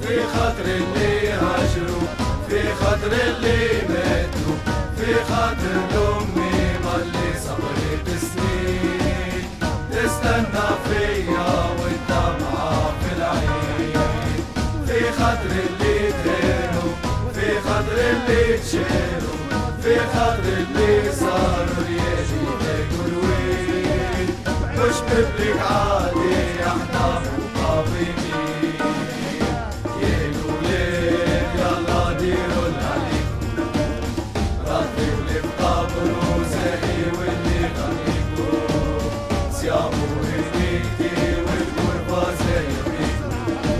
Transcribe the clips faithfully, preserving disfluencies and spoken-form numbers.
في خاطر اللي هاجروا، في خاطر اللي ماتوا، في خاطر الأمي ماللي صبرت سنين تستنى فيا والدمعة في العين. في خاطر اللي تهانوا، في خاطر اللي تشالوا، في خاطر اللي صاروا رياجي تاكل وين. مش ببلك عادي احنا مقاومين. يا الولاد يلا ديروا اللي ربي واللي في قبره زاهي واللي غنيكم صياموا هنيكي والقربة زايبين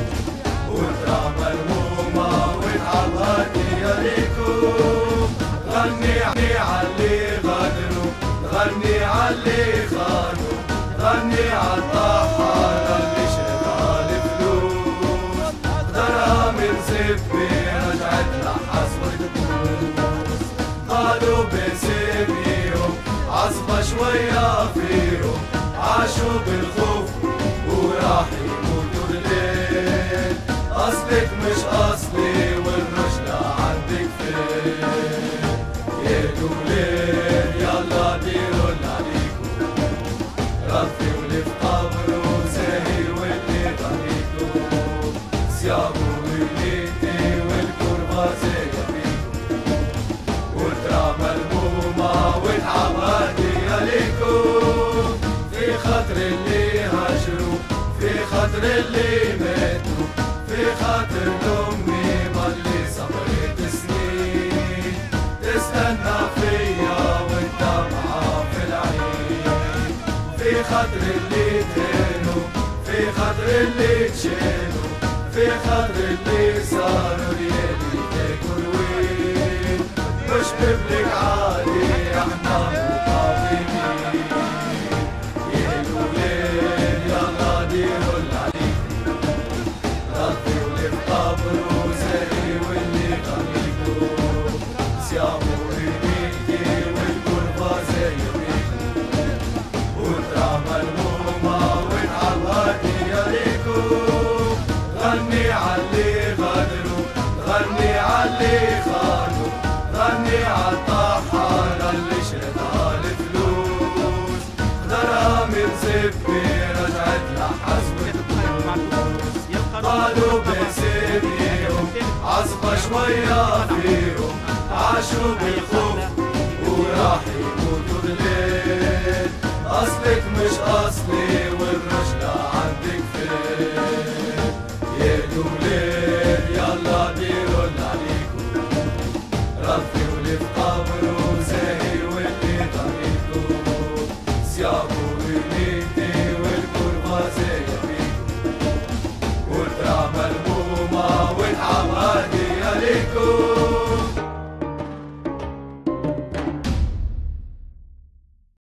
والدراما المهمة والعبادي عليكم. غني عاللي غدروا، غني عاللي خانوا، غني عالطحانة اللي شربها الفلوس. قدرها من زبي رجعت لحصوة تبوس. قالوا بسيبيهم عصبة شوية فيهم، عاشوا بالخوف وراح يموتوا الليل. أصلك مش أصلي والرجلة عندك فين. يا الولاد يلا ديروا اللي عليكم، ربي واللي في قبره زاهي واللي غنيكم صياموا وليتي والقربة زايبيكم والدراما المهمة والعبادي عليكم. في خاطر اللي هاجروا، في خاطر اللي ماتوا، في خاطر الأمي ماللي صبرت سنين تستنى فيا والدمعة في العين. في خاطر اللي تهانوا، في خاطر اللي تشالوا، في خاطر اللي صاروا ريالي تاكل وين. مش ببلك عادي احنا مقاومين. يا الولاد يلا ديروا اللي عليكم، ربي واللي في قبره زاهي واللي غنيكم صياموا هنيكي والقربة زايبيكم والدراما المهمة والعبادي عليكم. غني عاللي غدروا، غني عاللي خانوا، غني عالطحانة اللي شربها الفلوس. قدرها من زبي رجعت لحصوة تبوس. قالوا بسيبيهم عصبة شوية